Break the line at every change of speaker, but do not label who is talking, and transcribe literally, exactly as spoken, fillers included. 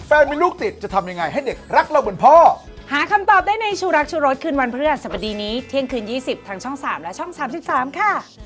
แฟนมีลูกติดจะทำยังไงให้เด็กรักเราเหมือนพ่อ
หาคำตอบได้ในชูรักชูรสคืนวันพฤหัสบดีนี้เที่ยงคืนยี่สิบทางช่องสามและช่องสามสิบสามค่ะ